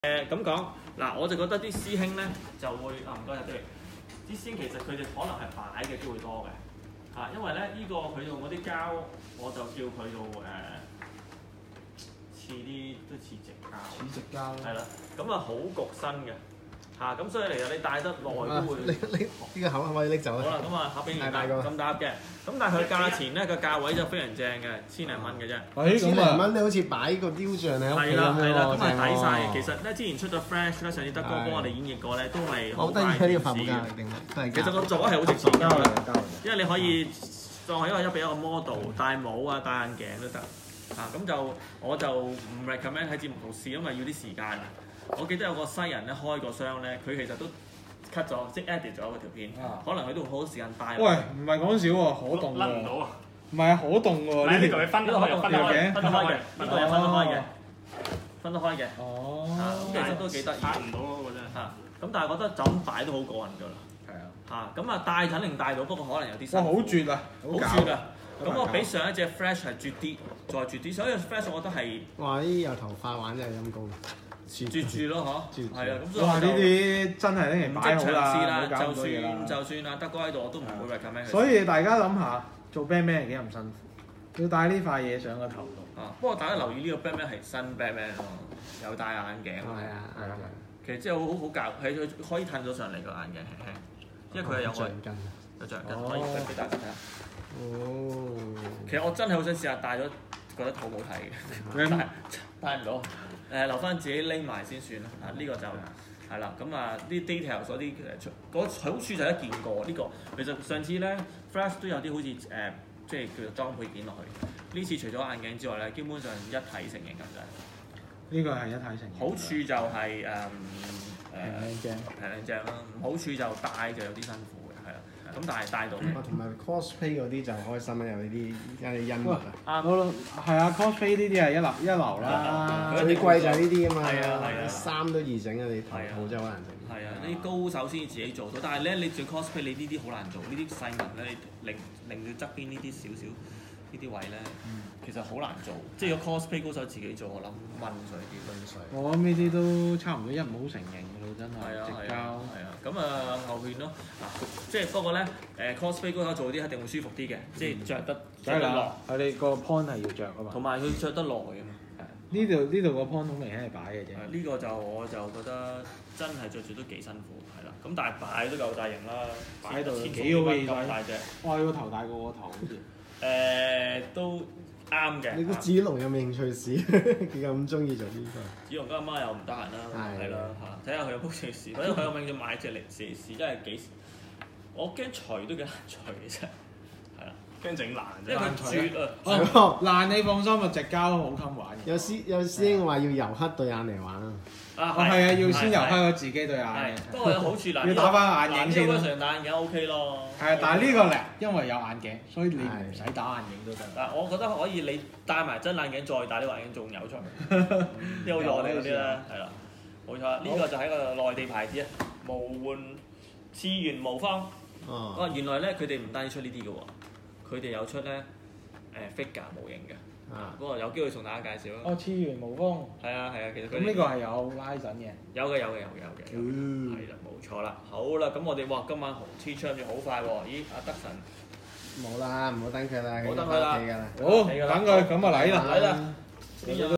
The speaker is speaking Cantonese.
咁講嗱，我就覺得啲師兄咧就會唔該晒啲師兄其實佢哋可能係擺嘅機會多嘅因為咧呢個佢用嗰啲膠，我就叫佢做似啲都似直膠， 似直膠係啦，咁好焗身嘅咁所以嚟講你戴得耐都會呢個口可唔可以拎走好啦，咁盒邊咁搭嘅，咁但係佢價錢咧個價位就非常正嘅，1000零蚊嘅啫。 千零蚊你好似擺個雕像喺屋企咁樣喎， 咁係抵晒。其實咧之前出咗 Flash 咧，上次德哥幫我哋演繹過咧，都係好得意嘅呢個發布架定係。 其實個座係好直爽嘅，因為你可以當係一個俾一個 model 戴帽啊、戴眼鏡都得咁就我就唔 recommend 喺節目度試，因為要啲時間。我記得有個西人咧開個箱咧，佢其實都 cut 咗，即 edit 咗嗰條片，可能佢都好多時間戴。 喂，唔係講笑喎，可動喎。 甩唔到啊！ 唔係啊，可動喎。 呢條係分得開嘅，分得開嘅，呢個係分得開嘅，分得開嘅。 哦。 咁其實都幾得意。唔到嗰個真係咁但係覺得就咁擺都好過癮㗎啦。係啊。咁戴肯定戴到，不過可能有啲辛苦。 哇！好絕啊！ 好絕啊！咁我比上一隻 Flash 係絕啲，再絕啲。所以 Flash 我覺得係。 哇！呢啲有頭髮玩真係陰功。 絕住咯嗬，係啊，咁所以哇！呢啲真係拎嚟擺好啦， 就算啊德哥喺度，我都唔會 recommend 佢。 所以大家諗下，做 Batman 幾咁辛苦，要戴呢塊嘢上個頭度。 不過大家留意呢個 Batman 係新 Batman 咯，有戴眼鏡。 係啊。 其實真係好教，係佢可以褪咗上嚟個眼鏡輕，因為佢係有橡筋，可以俾大家睇下。 哦。 其實我真係好想試下戴咗，覺得好唔好睇嘅，戴唔到。留翻自己拎埋先算啦。呢個就係啦。咁啲 detail 嗰啲嗰好處就一件過呢個。其實上次咧 Flash 都有啲好似即係叫做裝配件落去。呢次除咗眼鏡之外咧，基本上一體成型咁滯。 呢個係一體成型。 好處就係平靚正啦。唔好處就戴就有啲辛苦嘅，係啦。咁但係戴到。 同埋 cosplay 嗰啲就開心啦，有呢啲恩物啊。 係啊 cosplay 呢啲係一流啦。 最貴就係呢啲啊嘛。 係啊。 衫都易整啊，你頭套真係好難整。 係啊，呢啲高手先至自己做到，但係咧你做 cosplay 你呢啲好難做，呢啲細紋咧你令到側邊呢啲少少呢啲位咧，其實好難做。即係個 cosplay 高手自己做，我諗問水啲。 我諗呢啲都差唔多一模成型㗎咯，真係。直膠。 係啊，咁後邊咯，即係不過咧cosplay 高手做啲一定會舒服啲嘅，即係着得落。 佢哋個 point 係要着啊嘛。 同埋佢着得耐啊嘛。 呢度個 point 好明顯係擺嘅啫。 呢個我就覺得真係着住都幾辛苦，係啦。咁但係擺都夠大型啦，擺到幾好嘅咁大隻。 哇！個頭大過我頭好似。 都啱嘅。 你估子龍有冇興趣試？佢咁中意做呢個。 子龍今日媽又唔得閒啦，係啦睇下佢有冇興趣試，或者佢有冇興趣買隻嚟試試，真係幾。我驚除都幾難除嘅啫，係啦。驚整爛，因為佢絕爛你放心啊，直膠好襟玩。 有師兄話要油黑對眼嚟玩啊！ 係啊，要先油黑咗自己對眼。 不過有好處嗱， 要打翻眼鏡先咯。 常戴眼鏡 OK 咯。 係啊，但係呢個咧，因為有眼鏡，所以你唔使打眼鏡都得。 嗱，我覺得可以，你戴埋真眼鏡再戴呢個眼鏡仲有趣。有咗呢嗰啲咧，係啦，冇錯。呢個就係一個內地牌子啊，無換次元無方。原來咧佢哋唔單止出呢啲嘅喎。佢哋有出咧figure 模型嘅，不過有機會同大家介紹咯。 次元無方。 係啊，其實佢咁呢個係有拉繩嘅。 有嘅，係啦，冇錯啦。好啦，咁我哋今晚紅 T 出住好快喎！咦，阿德神冇啦，唔好等佢啦， 冇等佢啦， 好等佢咁啊嚟啦。